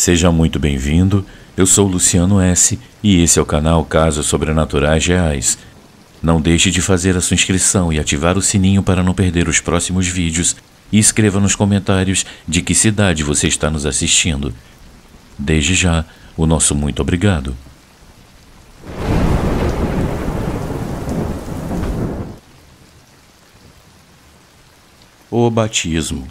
Seja muito bem-vindo, eu sou Luciano S. e esse é o canal Casos Sobrenaturais Reais. Não deixe de fazer a sua inscrição e ativar o sininho para não perder os próximos vídeos e escreva nos comentários de que cidade você está nos assistindo. Desde já, o nosso muito obrigado. O batismo.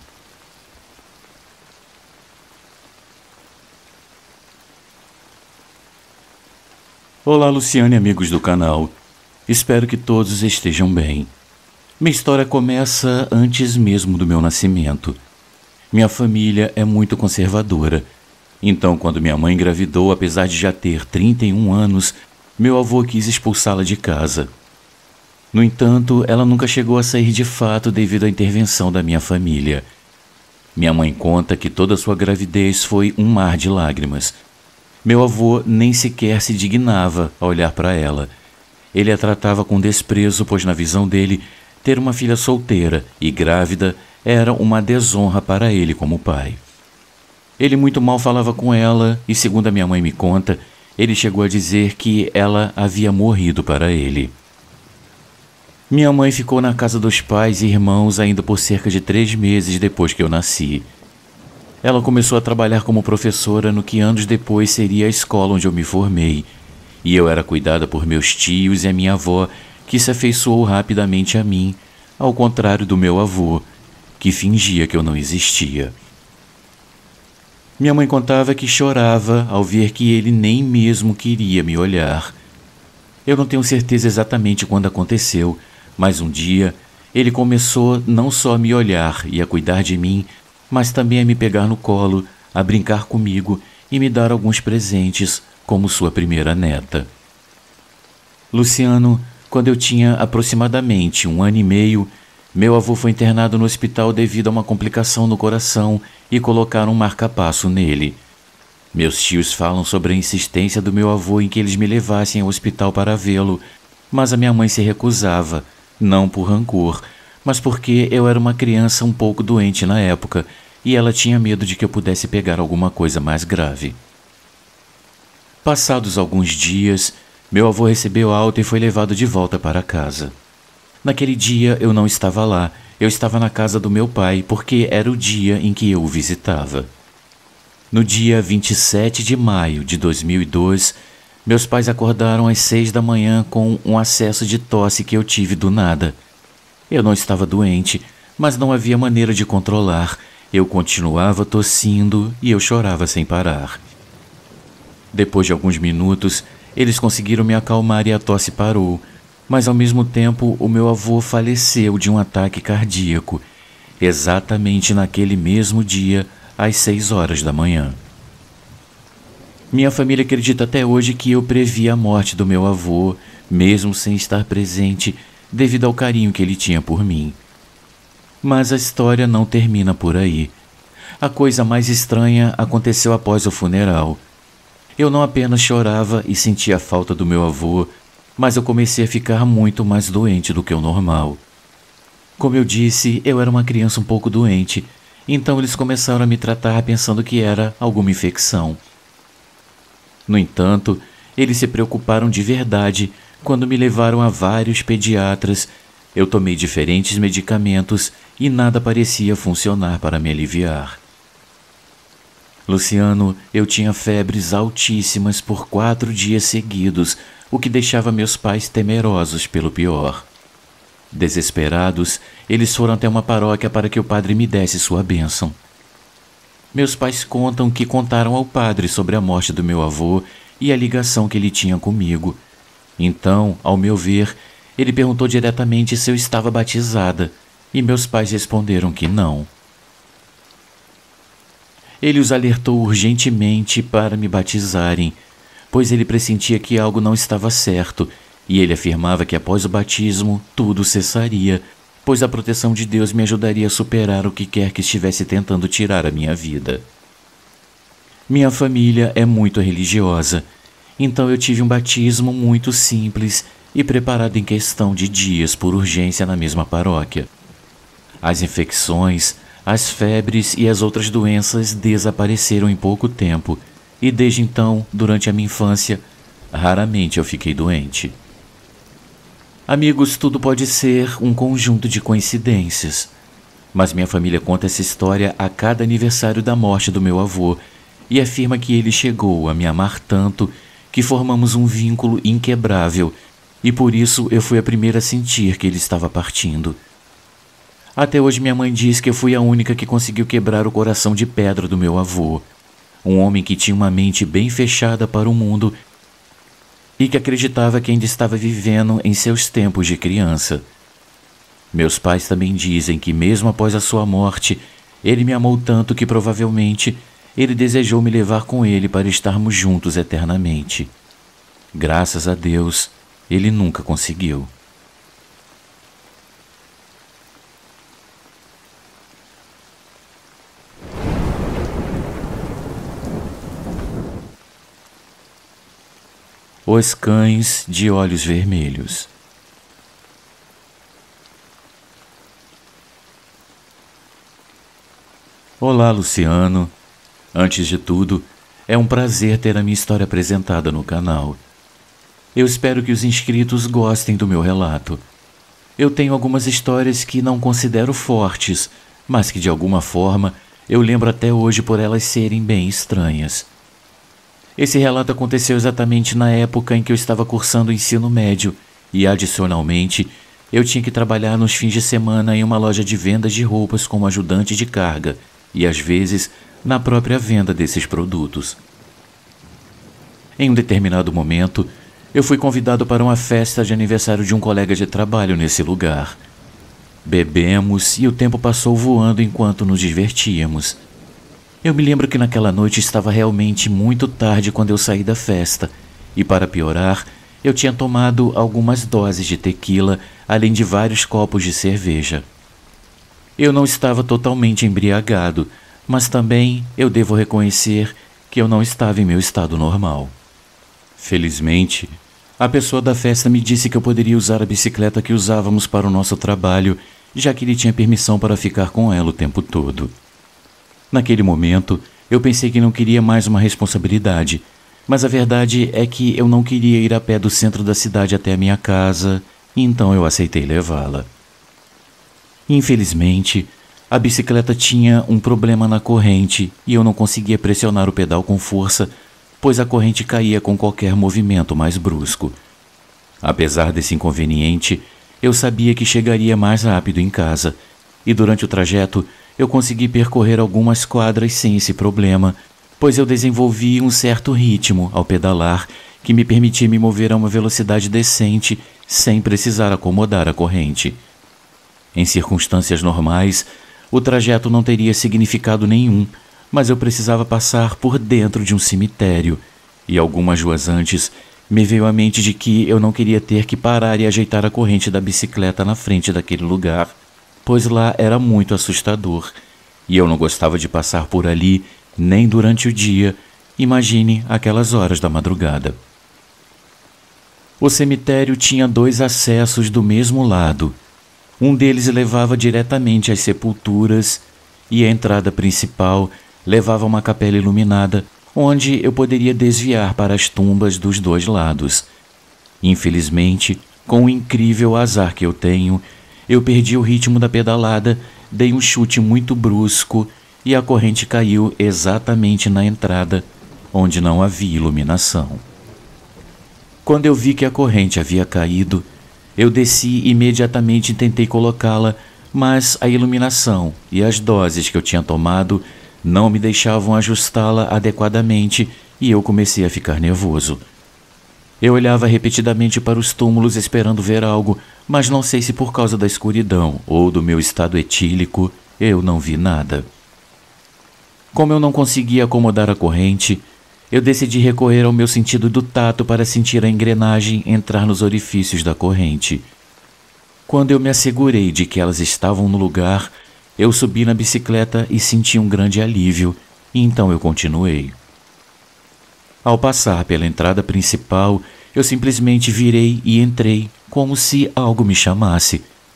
Olá, Luciano e amigos do canal. Espero que todos estejam bem. Minha história começa antes mesmo do meu nascimento. Minha família é muito conservadora. Então, quando minha mãe engravidou, apesar de já ter 31 anos, meu avô quis expulsá-la de casa. No entanto, ela nunca chegou a sair de fato devido à intervenção da minha família. Minha mãe conta que toda sua gravidez foi um mar de lágrimas. Meu avô nem sequer se dignava a olhar para ela. Ele a tratava com desprezo, pois na visão dele, ter uma filha solteira e grávida era uma desonra para ele como pai. Ele muito mal falava com ela e, segundo a minha mãe me conta, ele chegou a dizer que ela havia morrido para ele. Minha mãe ficou na casa dos pais e irmãos ainda por cerca de 3 meses depois que eu nasci. Ela começou a trabalhar como professora no que anos depois seria a escola onde eu me formei, e eu era cuidada por meus tios e a minha avó, que se afeiçoou rapidamente a mim, ao contrário do meu avô, que fingia que eu não existia. Minha mãe contava que chorava ao ver que ele nem mesmo queria me olhar. Eu não tenho certeza exatamente quando aconteceu, mas um dia ele começou não só a me olhar e a cuidar de mim, mas também a me pegar no colo, a brincar comigo e me dar alguns presentes, como sua primeira neta. Luciano, quando eu tinha aproximadamente 1 ano e meio, meu avô foi internado no hospital devido a uma complicação no coração e colocaram um marca-passo nele. Meus tios falam sobre a insistência do meu avô em que eles me levassem ao hospital para vê-lo, mas a minha mãe se recusava, não por rancor, mas porque eu era uma criança um pouco doente na época e ela tinha medo de que eu pudesse pegar alguma coisa mais grave. Passados alguns dias, meu avô recebeu alta e foi levado de volta para casa. Naquele dia eu não estava lá, eu estava na casa do meu pai porque era o dia em que eu o visitava. No dia 27 de maio de 2002, meus pais acordaram às 6 da manhã com um acesso de tosse que eu tive do nada. Eu não estava doente, mas não havia maneira de controlar. Eu continuava tossindo e eu chorava sem parar. Depois de alguns minutos, eles conseguiram me acalmar e a tosse parou, mas ao mesmo tempo o meu avô faleceu de um ataque cardíaco, exatamente naquele mesmo dia, às 6 horas da manhã. Minha família acredita até hoje que eu previ a morte do meu avô, mesmo sem estar presente, devido ao carinho que ele tinha por mim. Mas a história não termina por aí. A coisa mais estranha aconteceu após o funeral. Eu não apenas chorava e sentia a falta do meu avô, mas eu comecei a ficar muito mais doente do que o normal. Como eu disse, eu era uma criança um pouco doente, então eles começaram a me tratar pensando que era alguma infecção. No entanto, eles se preocuparam de verdade quando me levaram a vários pediatras. Eu tomei diferentes medicamentos e nada parecia funcionar para me aliviar. Luciano, eu tinha febres altíssimas por 4 dias seguidos, o que deixava meus pais temerosos pelo pior. Desesperados, eles foram até uma paróquia para que o padre me desse sua bênção. Meus pais contam que contaram ao padre sobre a morte do meu avô e a ligação que ele tinha comigo. Então, ao meu ver, ele perguntou diretamente se eu estava batizada, e meus pais responderam que não. Ele os alertou urgentemente para me batizarem, pois ele pressentia que algo não estava certo, e ele afirmava que após o batismo tudo cessaria, pois a proteção de Deus me ajudaria a superar o que quer que estivesse tentando tirar a minha vida. Minha família é muito religiosa, então eu tive um batismo muito simples e preparado em questão de dias por urgência na mesma paróquia. As infecções, as febres e as outras doenças desapareceram em pouco tempo, e desde então, durante a minha infância, raramente eu fiquei doente. Amigos, tudo pode ser um conjunto de coincidências, mas minha família conta essa história a cada aniversário da morte do meu avô e afirma que ele chegou a me amar tanto que formamos um vínculo inquebrável e por isso eu fui a primeira a sentir que ele estava partindo. Até hoje minha mãe diz que eu fui a única que conseguiu quebrar o coração de pedra do meu avô, um homem que tinha uma mente bem fechada para o mundo e que acreditava que ainda estava vivendo em seus tempos de criança. Meus pais também dizem que mesmo após a sua morte, ele me amou tanto que provavelmente ele desejou me levar com ele para estarmos juntos eternamente. Graças a Deus, ele nunca conseguiu. Os cães de olhos vermelhos. Olá, Luciano. Antes de tudo, é um prazer ter a minha história apresentada no canal. Eu espero que os inscritos gostem do meu relato. Eu tenho algumas histórias que não considero fortes, mas que de alguma forma eu lembro até hoje por elas serem bem estranhas. Esse relato aconteceu exatamente na época em que eu estava cursando o ensino médio e, adicionalmente, eu tinha que trabalhar nos fins de semana em uma loja de vendas de roupas como ajudante de carga e, às vezes, na própria venda desses produtos. Em um determinado momento, eu fui convidado para uma festa de aniversário de um colega de trabalho nesse lugar. Bebemos e o tempo passou voando enquanto nos divertíamos. Eu me lembro que naquela noite estava realmente muito tarde quando eu saí da festa, e para piorar, eu tinha tomado algumas doses de tequila, além de vários copos de cerveja. Eu não estava totalmente embriagado, mas também eu devo reconhecer que eu não estava em meu estado normal. Felizmente, a pessoa da festa me disse que eu poderia usar a bicicleta que usávamos para o nosso trabalho, já que ele tinha permissão para ficar com ela o tempo todo. Naquele momento, eu pensei que não queria mais uma responsabilidade, mas a verdade é que eu não queria ir a pé do centro da cidade até a minha casa, então eu aceitei levá-la. Infelizmente, a bicicleta tinha um problema na corrente e eu não conseguia pressionar o pedal com força, pois a corrente caía com qualquer movimento mais brusco. Apesar desse inconveniente, eu sabia que chegaria mais rápido em casa, e durante o trajeto eu consegui percorrer algumas quadras sem esse problema, pois eu desenvolvi um certo ritmo ao pedalar que me permitia me mover a uma velocidade decente sem precisar acomodar a corrente. Em circunstâncias normais, o trajeto não teria significado nenhum, mas eu precisava passar por dentro de um cemitério, e algumas ruas antes me veio à mente de que eu não queria ter que parar e ajeitar a corrente da bicicleta na frente daquele lugar, pois lá era muito assustador, e eu não gostava de passar por ali nem durante o dia, imagine aquelas horas da madrugada. O cemitério tinha 2 acessos do mesmo lado. Um deles levava diretamente às sepulturas e a entrada principal levava a uma capela iluminada, onde eu poderia desviar para as tumbas dos 2 lados. Infelizmente, com o incrível azar que eu tenho, eu perdi o ritmo da pedalada, dei um chute muito brusco e a corrente caiu exatamente na entrada, onde não havia iluminação. Quando eu vi que a corrente havia caído, eu desci imediatamente e tentei colocá-la, mas a iluminação e as doses que eu tinha tomado não me deixavam ajustá-la adequadamente e eu comecei a ficar nervoso. Eu olhava repetidamente para os túmulos esperando ver algo, mas não sei se por causa da escuridão ou do meu estado etílico, eu não vi nada. Como eu não conseguia acomodar a corrente, eu decidi recorrer ao meu sentido do tato para sentir a engrenagem entrar nos orifícios da corrente. Quando eu me assegurei de que elas estavam no lugar, eu subi na bicicleta e senti um grande alívio, e então eu continuei. Ao passar pela entrada principal, eu simplesmente virei e entrei, como se algo me chamasse.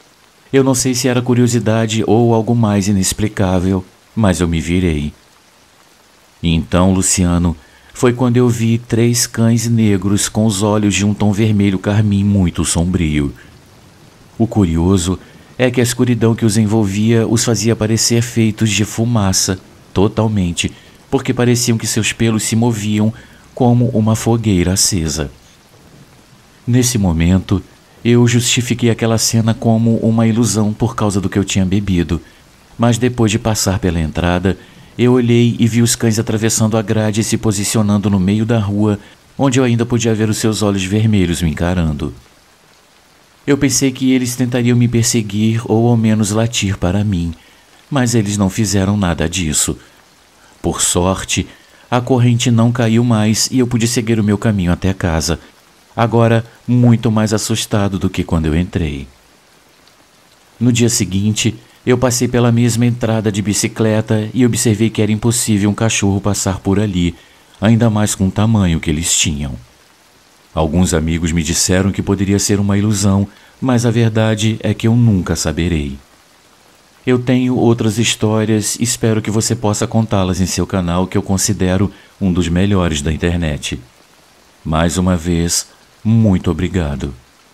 Eu não sei se era curiosidade ou algo mais inexplicável, mas eu me virei. E então, Luciano, foi quando eu vi 3 cães negros com os olhos de um tom vermelho carmim muito sombrio. O curioso é que a escuridão que os envolvia os fazia parecer feitos de fumaça, totalmente, porque pareciam que seus pelos se moviam como uma fogueira acesa. Nesse momento, eu justifiquei aquela cena como uma ilusão por causa do que eu tinha bebido, mas depois de passar pela entrada, eu olhei e vi os cães atravessando a grade e se posicionando no meio da rua, onde eu ainda podia ver os seus olhos vermelhos me encarando. Eu pensei que eles tentariam me perseguir ou ao menos latir para mim, mas eles não fizeram nada disso. Por sorte, a corrente não caiu mais e eu pude seguir o meu caminho até casa, agora muito mais assustado do que quando eu entrei. No dia seguinte, eu passei pela mesma entrada de bicicleta e observei que era impossível um cachorro passar por ali, ainda mais com o tamanho que eles tinham. Alguns amigos me disseram que poderia ser uma ilusão, mas a verdade é que eu nunca saberei. Eu tenho outras histórias e espero que você possa contá-las em seu canal, que eu considero um dos melhores da internet. Mais uma vez, muito obrigado.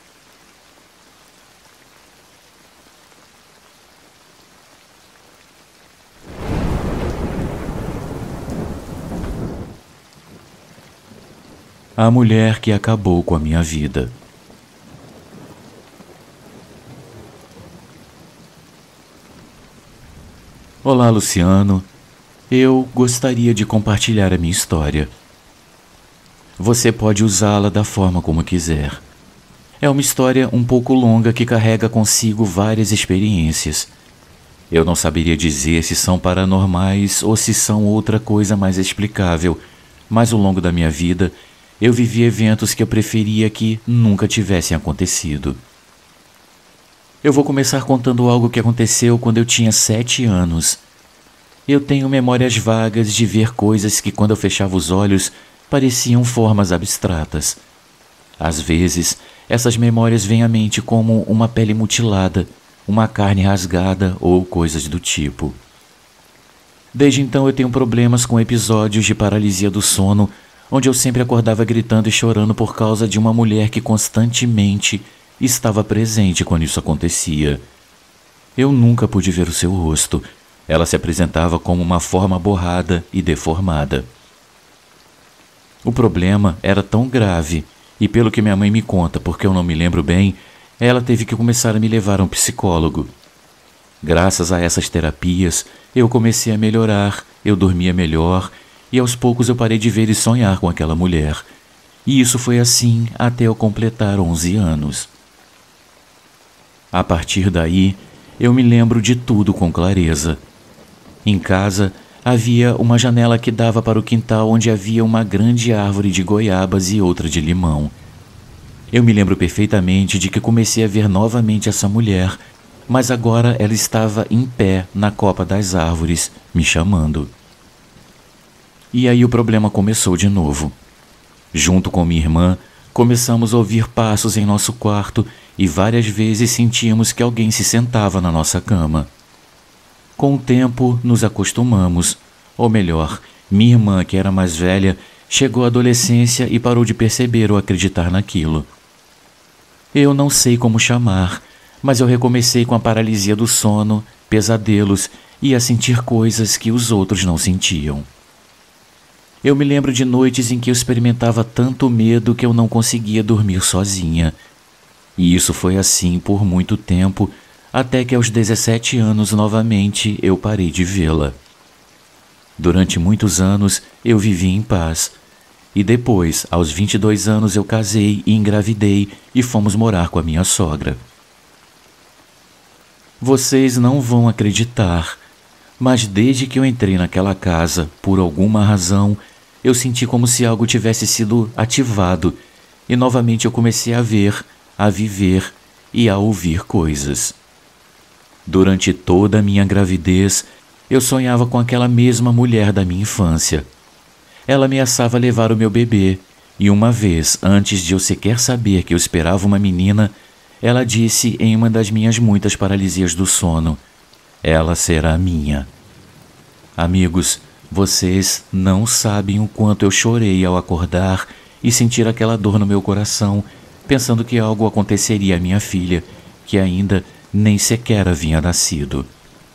A mulher que acabou com a minha vida. Olá, Luciano. Eu gostaria de compartilhar a minha história. Você pode usá-la da forma como quiser. É uma história um pouco longa que carrega consigo várias experiências. Eu não saberia dizer se são paranormais ou se são outra coisa mais explicável, mas ao longo da minha vida, eu vivi eventos que eu preferia que nunca tivessem acontecido. Eu vou começar contando algo que aconteceu quando eu tinha 7 anos. Eu tenho memórias vagas de ver coisas que, quando eu fechava os olhos, pareciam formas abstratas. Às vezes, essas memórias vêm à mente como uma pele mutilada, uma carne rasgada ou coisas do tipo. Desde então eu tenho problemas com episódios de paralisia do sono, onde eu sempre acordava gritando e chorando por causa de uma mulher que constantemente estava presente quando isso acontecia. Eu nunca pude ver o seu rosto. Ela se apresentava como uma forma borrada e deformada. O problema era tão grave, e pelo que minha mãe me conta, porque eu não me lembro bem, ela teve que começar a me levar a um psicólogo. Graças a essas terapias, eu comecei a melhorar, eu dormia melhor, e aos poucos eu parei de ver e sonhar com aquela mulher. E isso foi assim até eu completar 11 anos. A partir daí, eu me lembro de tudo com clareza. Em casa, havia uma janela que dava para o quintal onde havia uma grande árvore de goiabas e outra de limão. Eu me lembro perfeitamente de que comecei a ver novamente essa mulher, mas agora ela estava em pé na copa das árvores, me chamando. E aí o problema começou de novo. Junto com minha irmã, começamos a ouvir passos em nosso quarto e várias vezes sentíamos que alguém se sentava na nossa cama. Com o tempo, nos acostumamos, ou melhor, minha irmã, que era mais velha, chegou à adolescência e parou de perceber ou acreditar naquilo. Eu não sei como chamar, mas eu recomecei com a paralisia do sono, pesadelos e a sentir coisas que os outros não sentiam. Eu me lembro de noites em que eu experimentava tanto medo que eu não conseguia dormir sozinha. E isso foi assim por muito tempo, até que aos 17 anos novamente eu parei de vê-la. Durante muitos anos eu vivi em paz. E depois, aos 22 anos, eu casei e engravidei e fomos morar com a minha sogra. Vocês não vão acreditar, mas desde que eu entrei naquela casa, por alguma razão, eu senti como se algo tivesse sido ativado e novamente eu comecei a ver, a viver e a ouvir coisas. Durante toda a minha gravidez, eu sonhava com aquela mesma mulher da minha infância. Ela ameaçava levar o meu bebê e uma vez, antes de eu sequer saber que eu esperava uma menina, ela disse em uma das minhas muitas paralisias do sono: ela será minha. Amigos, vocês não sabem o quanto eu chorei ao acordar e sentir aquela dor no meu coração, pensando que algo aconteceria à minha filha, que ainda nem sequer havia nascido.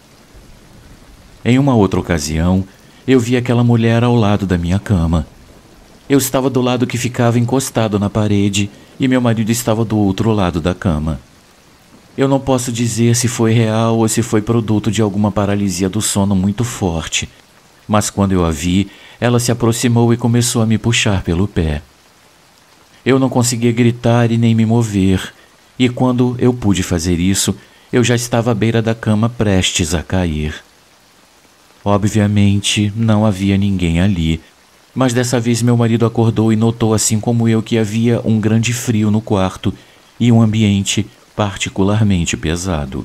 Em uma outra ocasião, eu vi aquela mulher ao lado da minha cama. Eu estava do lado que ficava encostado na parede e meu marido estava do outro lado da cama. Eu não posso dizer se foi real ou se foi produto de alguma paralisia do sono muito forte, mas quando eu a vi, ela se aproximou e começou a me puxar pelo pé. Eu não conseguia gritar e nem me mover, e quando eu pude fazer isso, eu já estava à beira da cama prestes a cair. Obviamente, não havia ninguém ali, mas dessa vez meu marido acordou e notou, assim como eu, que havia um grande frio no quarto e um ambiente particularmente pesado.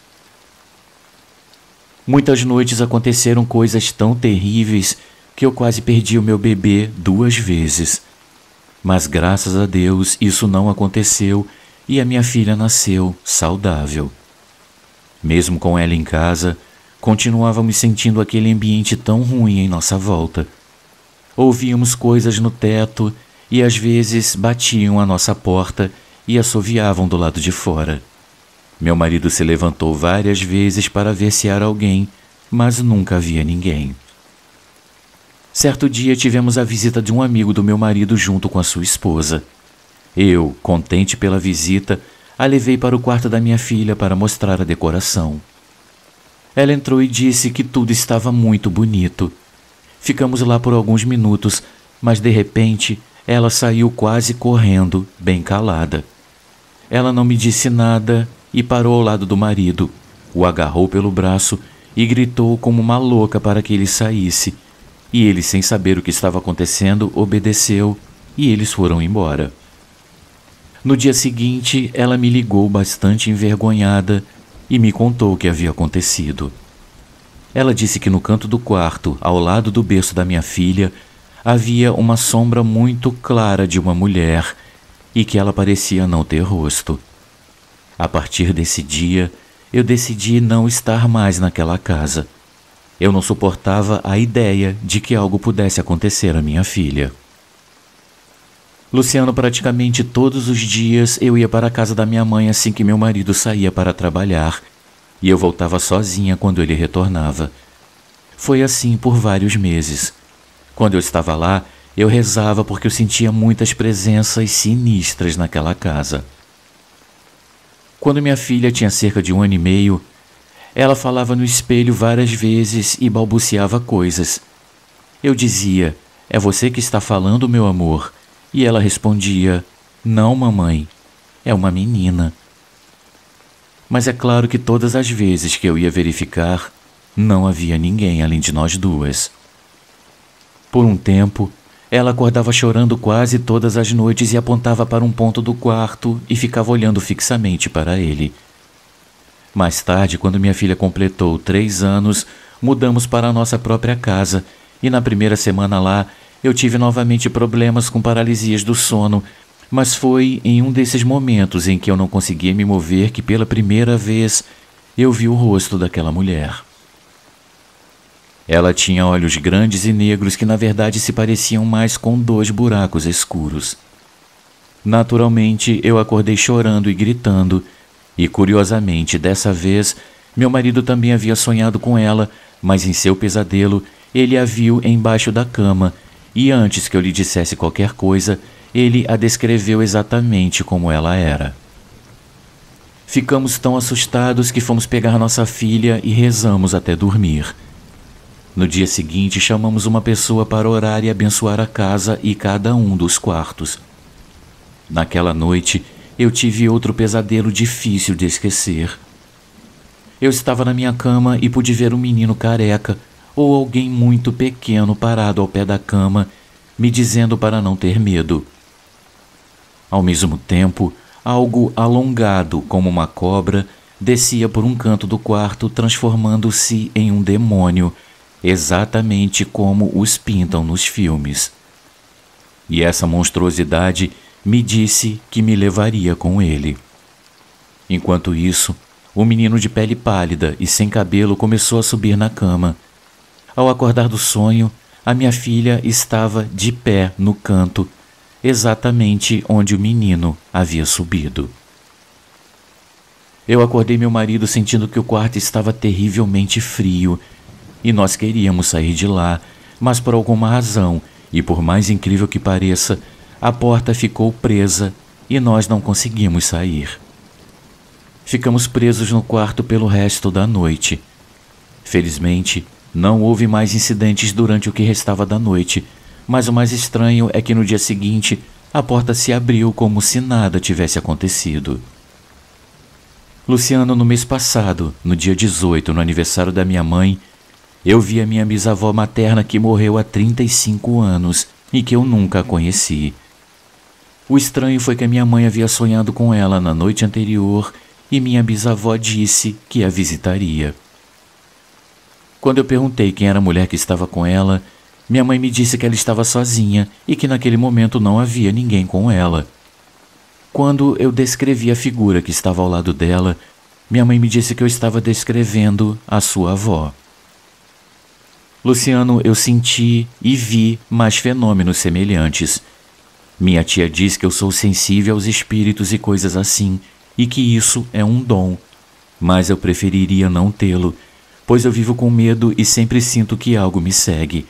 Muitas noites aconteceram coisas tão terríveis que eu quase perdi o meu bebê 2 vezes. Mas graças a Deus isso não aconteceu e a minha filha nasceu saudável. Mesmo com ela em casa, continuávamos sentindo aquele ambiente tão ruim em nossa volta. Ouvíamos coisas no teto e às vezes batiam à nossa porta e assoviavam do lado de fora. Meu marido se levantou várias vezes para ver se era alguém, mas nunca havia ninguém. Certo dia tivemos a visita de um amigo do meu marido junto com a sua esposa. Eu, contente pela visita, a levei para o quarto da minha filha para mostrar a decoração. Ela entrou e disse que tudo estava muito bonito. Ficamos lá por alguns minutos, mas de repente ela saiu quase correndo, bem calada. Ela não me disse nada e parou ao lado do marido, o agarrou pelo braço e gritou como uma louca para que ele saísse. E ele, sem saber o que estava acontecendo, obedeceu e eles foram embora. No dia seguinte, ela me ligou bastante envergonhada e me contou o que havia acontecido. Ela disse que no canto do quarto, ao lado do berço da minha filha, havia uma sombra muito clara de uma mulher e que ela parecia não ter rosto. A partir desse dia, eu decidi não estar mais naquela casa. Eu não suportava a ideia de que algo pudesse acontecer à minha filha. Luciano, praticamente todos os dias eu ia para a casa da minha mãe assim que meu marido saía para trabalhar, e eu voltava sozinha quando ele retornava. Foi assim por vários meses. Quando eu estava lá, eu rezava porque eu sentia muitas presenças sinistras naquela casa. Quando minha filha tinha cerca de 1 ano e meio, ela falava no espelho várias vezes e balbuciava coisas. Eu dizia: "É você que está falando, meu amor?" E ela respondia: "Não, mamãe, é uma menina." Mas é claro que todas as vezes que eu ia verificar, não havia ninguém além de nós duas. Por um tempo, ela acordava chorando quase todas as noites e apontava para um ponto do quarto e ficava olhando fixamente para ele. Mais tarde, quando minha filha completou 3 anos, mudamos para a nossa própria casa e na primeira semana lá eu tive novamente problemas com paralisias do sono, mas foi em um desses momentos em que eu não conseguia me mover que pela primeira vez eu vi o rosto daquela mulher. Ela tinha olhos grandes e negros que na verdade se pareciam mais com 2 buracos escuros. Naturalmente, eu acordei chorando e gritando, e curiosamente, dessa vez, meu marido também havia sonhado com ela, mas em seu pesadelo, ele a viu embaixo da cama, e antes que eu lhe dissesse qualquer coisa, ele a descreveu exatamente como ela era. Ficamos tão assustados que fomos pegar nossa filha e rezamos até dormir. No dia seguinte, chamamos uma pessoa para orar e abençoar a casa e cada um dos quartos. Naquela noite, eu tive outro pesadelo difícil de esquecer. Eu estava na minha cama e pude ver um menino careca ou alguém muito pequeno parado ao pé da cama, me dizendo para não ter medo. Ao mesmo tempo, algo alongado como uma cobra descia por um canto do quarto, transformando-se em um demônio, exatamente como os pintam nos filmes. E essa monstruosidade me disse que me levaria com ele. Enquanto isso, o menino de pele pálida e sem cabelo começou a subir na cama. Ao acordar do sonho, a minha filha estava de pé no canto, exatamente onde o menino havia subido. Eu acordei meu marido sentindo que o quarto estava terrivelmente frio e nós queríamos sair de lá, mas por alguma razão, e por mais incrível que pareça, a porta ficou presa e nós não conseguimos sair. Ficamos presos no quarto pelo resto da noite. Felizmente, não houve mais incidentes durante o que restava da noite, mas o mais estranho é que no dia seguinte a porta se abriu como se nada tivesse acontecido. Luciano, no mês passado, no dia 18, no aniversário da minha mãe, eu vi a minha bisavó materna que morreu há 35 anos e que eu nunca a conheci. O estranho foi que a minha mãe havia sonhado com ela na noite anterior e minha bisavó disse que a visitaria. Quando eu perguntei quem era a mulher que estava com ela, minha mãe me disse que ela estava sozinha e que naquele momento não havia ninguém com ela. Quando eu descrevi a figura que estava ao lado dela, minha mãe me disse que eu estava descrevendo a sua avó. Luciano, eu senti e vi mais fenômenos semelhantes. Minha tia diz que eu sou sensível aos espíritos e coisas assim, e que isso é um dom, mas eu preferiria não tê-lo, pois eu vivo com medo e sempre sinto que algo me segue.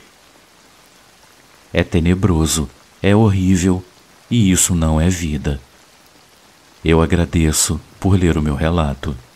É tenebroso, é horrível, e isso não é vida. Eu agradeço por ler o meu relato.